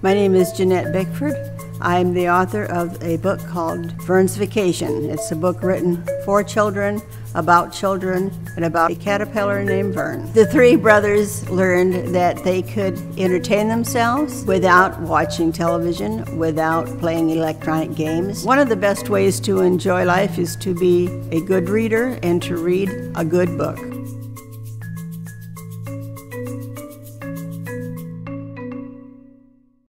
My name is Janette Bickford. I'm the author of a book called VERN'S Vacation. It's a book written for children, and about a caterpillar named Vern. The three brothers learned that they could entertain themselves without watching television, without playing electronic games. One of the best ways to enjoy life is to be a good reader and to read a good book.